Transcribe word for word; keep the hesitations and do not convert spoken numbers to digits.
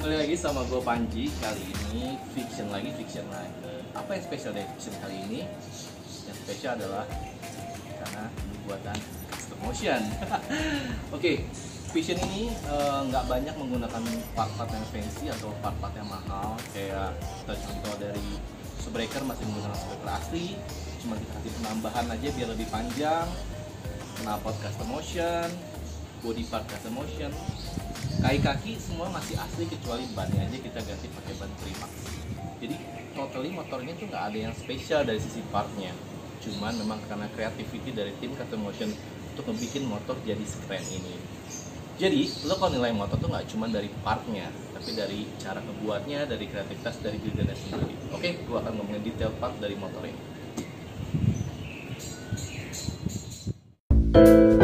Kembali lagi sama gue Panji. Kali ini fiction lagi, fiction lagi. Apa yang spesial dari fiction kali ini? Yang spesial adalah karena ini buatan custom motion. Oke, okay, fiction ini nggak uh, banyak menggunakan part-part yang fancy atau part-part yang mahal. Kayak kita contoh dari Subreaker masih menggunakan Subreaker asli, cuma dikasih penambahan aja biar lebih panjang. Knalpot custom motion, body part custom motion, kaki-kaki semua masih asli kecuali bannya aja kita ganti pakai ban Primax. Jadi totally motornya tuh nggak ada yang spesial dari sisi partnya, cuman memang karena creativity dari tim custom motion untuk ngebikin motor jadi sekeren ini. Jadi lo kalau nilai motor tuh nggak cuma dari partnya, tapi dari cara ngebuatnya, dari kreativitas dari dirinya sendiri. Oke, gua akan ngomongin detail part dari motor ini.